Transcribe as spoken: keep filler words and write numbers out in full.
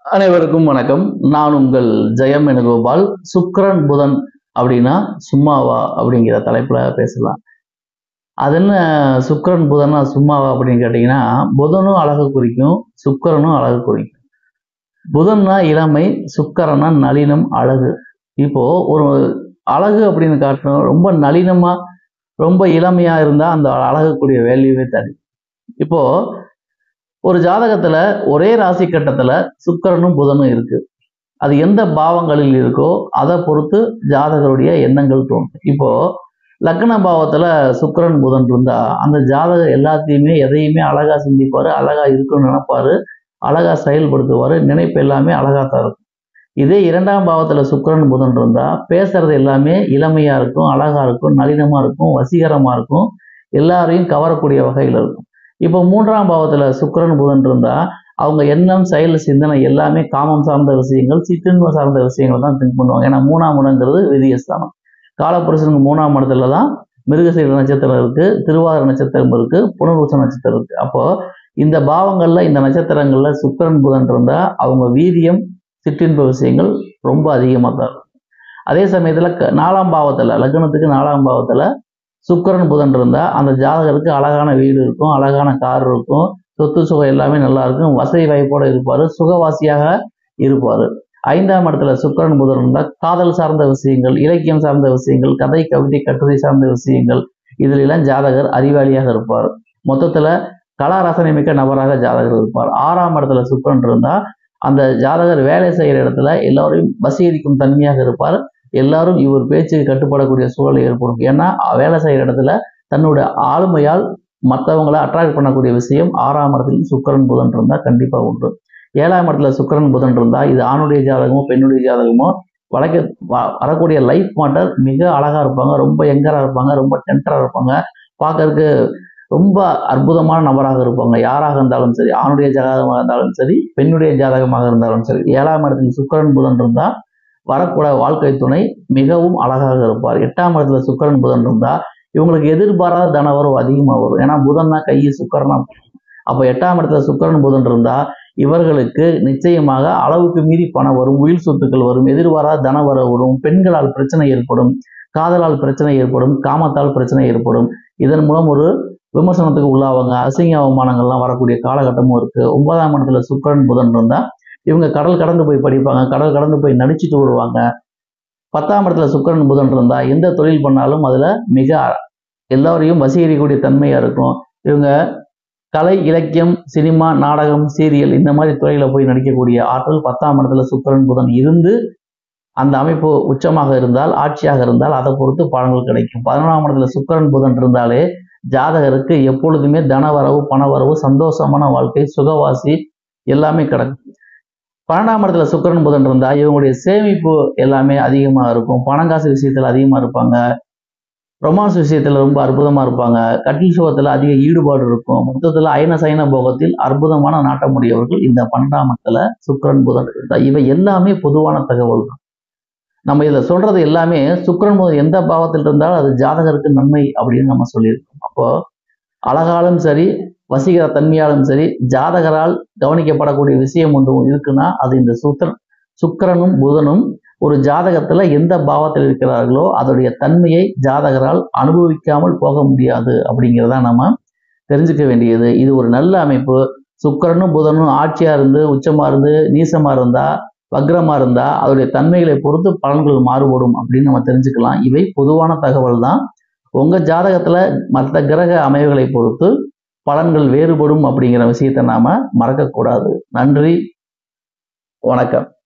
அனைவருக்கும் வணக்கம். நான் உங்கள் ஜெயம் வேணுகோபால். சுக்கிரன் புதன் அப்படின்னா சும்மாவா அப்படிங்கிற தலைப்புல பேசலாம். அது என்ன சுக்கிரன் புதனா சும்மாவா அப்படின்னு கேட்டீங்கன்னா, புதனும் அழகு குறிக்கும், சுக்கிரனும் அழகு குறிக்கும். புதன்னா இளமை, சுக்கிரனா நளினம், அழகு. இப்போ ஒரு அழகு அப்படின்னு காட்டணும், ரொம்ப நளினமா ரொம்ப இளமையா இருந்தா அந்த அழகுக்குரிய வேல்யூவே தனி. இப்போ ஒரு ஜாதகத்துல ஒரே ராசி கட்டத்துல சுக்கிரனும் புதனும் இருக்கு. அது எந்த பாவங்களில் இருக்கோ அதை பொறுத்து ஜாதகருடைய எண்ணங்கள் தோன்றும். இப்போ லக்ன பாவத்துல சுக்கிரன் புதன் இருந்தா அந்த ஜாதகர் எல்லாத்தையுமே எதையுமே அழகா சிந்திப்பாரு, அழகா இருக்குன்னு நினைப்பாரு, அழகா செயல்படுத்துவாரு, நினைப்பு எல்லாமே அழகா தான் இருக்கும். இதே இரண்டாம் பாவத்துல சுக்கிரன் புதன் இருந்தா பேசுறது எல்லாமே இளமையா இருக்கும், அழகா இருக்கும், நளினமா இருக்கும், வசீகரமா இருக்கும், எல்லாரையும் கவரக்கூடிய வகையில் இருக்கும். இப்போ மூன்றாம் பாவத்துல சுக்கிரன் புதன் இருந்தா அவங்க எண்ணம், செயல், சிந்தனை எல்லாமே காமம் சார்ந்த விஷயங்கள், சிற்றின்பம் சார்ந்த விஷயங்கள் தான் திங்க் பண்ணுவாங்க. ஏன்னா மூணாம் இடங்கிறது விதியஸ்தானம். காலப்புருஷனுக்கு மூணாம் இடத்துல தான் மிருகசீர நட்சத்திரம் இருக்கு, திருவாதிரை நட்சத்திரம் இருக்கு, புனர்வசு நட்சத்திரம் இருக்கு. அப்போ இந்த பாவங்கள்ல இந்த நட்சத்திரங்கள்ல சுக்கிரன் புதன் இருந்தா அவங்க வீரியம், சிற்றின்ப விஷயங்கள் ரொம்ப அதிகமாக தான் இருக்கும். அதே சமயத்துல நாலாம் பாவத்துல லக்னத்துக்கு நாலாம் பாவத்துல சுக்கிரன் புதன் இருந்தா அந்த ஜாதகருக்கு அழகான வீடு இருக்கும், அழகான கார் இருக்கும், சொத்து சுகம் எல்லாமே நல்லா இருக்கும், வசதி வாய்ப்போட இருப்பாரு, சுகவாசியாக இருப்பாரு. ஐந்தாம் இடத்துல சுக்கிரன் புதன் இருந்தா காதல் சார்ந்த விஷயங்கள், இலக்கியம் சார்ந்த விஷயங்கள், கதை, கவிதை, கட்டுரை சார்ந்த விஷயங்கள், இதுல எல்லாம் ஜாதகர் அறிவாளியாக இருப்பார். மொத்தத்துல கலா ரசனை மிக்க நபராக ஜாதகர் இருப்பார். ஆறாம் இடத்துல சுக்கிரன் இருந்தா அந்த ஜாதகர் வேலை செய்யற இடத்துல எல்லாரையும் வசீகரிக்கும் தன்மையாக இருப்பார். எல்லாரும் இவர் பேச்சுக்கு கட்டுப்படக்கூடிய சூழல் ஏற்படும். ஏன்னா வேலை செய்யற இடத்துல தன்னுடைய ஆளுமையால் மற்றவங்களை அட்ராக்ட் பண்ணக்கூடிய விஷயம் ஆறாம் இடத்துல சுக்கிரன் புதன் இருந்தா கண்டிப்பா உண்டு. ஏழாம் இடத்துல சுக்கிரன் புதன் இருந்தா இது ஆணுடைய ஜாதகமோ பெண்ணுடைய ஜாதகமோ வழக்க வரக்கூடிய லைஃப் மாட்டர் மிக அழகா இருப்பாங்க, ரொம்ப யங்கரா இருப்பாங்க, ரொம்ப டென்டரா இருப்பாங்க, பார்க்கறதுக்கு ரொம்ப அற்புதமான நபராக இருப்பாங்க. யாராக இருந்தாலும் சரி, ஆணுடைய ஜாதகமாக இருந்தாலும் சரி, பெண்ணுடைய ஜாதகமாக இருந்தாலும் சரி, ஏழாம் இடத்துல சுக்கிரன் புதன் இருந்தா வரக்கூட வாழ்க்கை துணை மிகவும் அழகாக இருப்பார். எட்டாம் இடத்துல சுக்கிரன் புதன் இருந்தா இவங்களுக்கு எதிர்பாராத தனவரவு அதிகமாக வரும். ஏன்னா புதன்னா கை, சுக்கிரனா. அப்ப எட்டாம் இடத்துல சுக்கிரன் புதன் இருந்தா இவர்களுக்கு நிச்சயமாக அளவுக்கு மீறி பணம் வரும், உயிர் சொத்துக்கள் வரும், எதிர்பாராத தனவரவு வரும், பெண்களால் பிரச்சனை ஏற்படும், காதலால் பிரச்சனை ஏற்படும், காமத்தால் பிரச்சனை ஏற்படும். இதன் மூலம் ஒரு விமர்சனத்துக்கு உள்ளாவாங்க, அசிங்க அவமானங்கள்லாம் வரக்கூடிய காலகட்டமும் இருக்கு. ஒன்பதாம் இடத்துல சுக்கிரன் புதன் இருந்தா இவங்க கடல் கடந்து போய் படிப்பாங்க, கடல் கடந்து போய் நடிச்சுட்டு வருவாங்க. பத்தாம் இடத்துல சுக்கிரன் புதன் இருந்தா எந்த தொழில் பண்ணாலும் அதுல மிக எல்லாரையும் வசீகரிக்கக்கூடிய தன்மையா இருக்கும். இவங்க கலை, இலக்கியம், சினிமா, நாடகம், சீரியல் இந்த மாதிரி துறையில போய் நடிக்கக்கூடிய ஆற்றல் பத்தாம் இடத்துல சுக்கிரன் புதன் இருந்து அந்த அமைப்பு உச்சமாக இருந்தால், ஆட்சியாக இருந்தால் அதை பொறுத்து பலன்கள் கிடைக்கும். பதினொன்றாம் இடத்துல சுக்கிரன் புதன் இருந்தாலே ஜாதகருக்கு எப்பொழுதுமே தனவரவு, பணவரவு, சந்தோஷமான வாழ்க்கை, சுகவாசி எல்லாமே கிடக்கும். பன்னெண்டாம் இடத்துல சுக்கிரன் புதன் இருந்தா இவங்களுடைய சேமிப்பு எல்லாமே அதிகமாக இருக்கும், பணங்காசு விஷயத்துல அதிகமா இருப்பாங்க, ரொமான்ஸ் விஷயத்துல ரொம்ப அற்புதமா இருப்பாங்க, கட்டில் சுகத்துல அதிக ஈடுபாடு இருக்கும். மொத்தத்துல அயன சயன போகத்தில் அற்புதமான நாட்டமுடையவர்கள் இந்த பன்னெண்டாம் இடத்துல சுக்கிரன் புதன் இருந்தா. இவை எல்லாமே பொதுவான தகவல் தான். நம்ம இதை சொல்றது எல்லாமே சுக்கிரன் புதன் எந்த பாவத்தில் இருந்தாலும் அது ஜாதகருக்கு நன்மை அப்படின்னு நம்ம சொல்லியிருக்கோம். அப்போ அழகாலும் சரி, வசீகர தன்மையாலும் சரி, ஜாதகரால் கவனிக்கப்படக்கூடிய விஷயம் ஒன்று இருக்குன்னா அது இந்த சுக்கிரன் சுக்கிரனும் புதனும் ஒரு ஜாதகத்துல எந்த பாவத்தில் இருக்கிறார்களோ அதோடைய தன்மையை ஜாதகரால் அனுபவிக்காமல் போக முடியாது அப்படிங்கிறதா நம்ம தெரிஞ்சுக்க வேண்டியது. இது ஒரு நல்ல அமைப்பு. சுக்கிரனும் புதனும் ஆட்சியா இருந்து, உச்சமா இருந்து, நீசமா இருந்தா, வக்ரமா இருந்தா அதோடைய தன்மைகளை பொறுத்து பலன்கள் மாறுபடும் அப்படின்னு நம்ம தெரிஞ்சுக்கலாம். இவை பொதுவான தகவல் தான். உங்க ஜாதகத்துல மற்ற கிரக அமைவுகளை பொறுத்து பலன்கள் வேறுபடும் அப்படிங்கிற விஷயத்தை நாம மறக்கக்கூடாது. நன்றி, வணக்கம்.